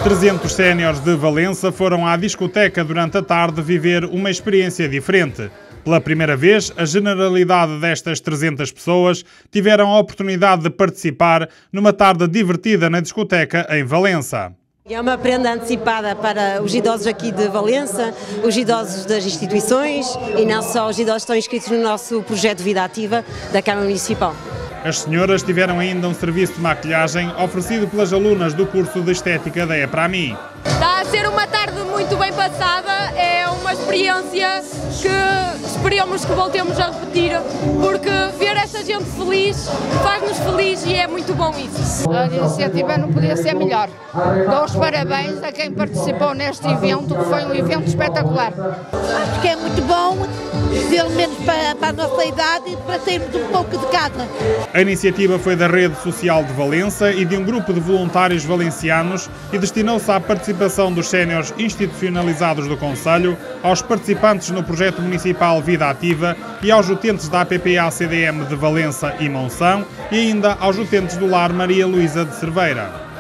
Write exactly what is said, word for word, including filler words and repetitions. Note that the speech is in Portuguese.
trezentos séniores de Valença foram à discoteca durante a tarde viver uma experiência diferente. Pela primeira vez, a generalidade destas trezentas pessoas tiveram a oportunidade de participar numa tarde divertida na discoteca em Valença. É uma prenda antecipada para os idosos aqui de Valença, os idosos das instituições e não só os idosos que estão inscritos no nosso projeto de Vida Ativa da Câmara Municipal. As senhoras tiveram ainda um serviço de maquilhagem oferecido pelas alunas do curso de Estética da EPRAMI. Está a ser uma tarde muito bem passada, é uma experiência que esperamos que voltemos a repetir, porque ver esta gente feliz faz-nos feliz e é muito bom isso. A iniciativa não podia ser melhor. Dou os parabéns a quem participou neste evento, que foi um evento espetacular. Acho que é muito bom, pelo menos para, para a nossa idade, para termos um pouco de casa. A iniciativa foi da Rede Social de Valença e de um grupo de voluntários valencianos e destinou-se à participação dos séniores institucionalizados do Conselho, aos participantes no projeto municipal Vida Ativa e aos utentes da A P P A C D M de Valença e Monção e ainda aos utentes do Lar Maria Luísa de Cerveira.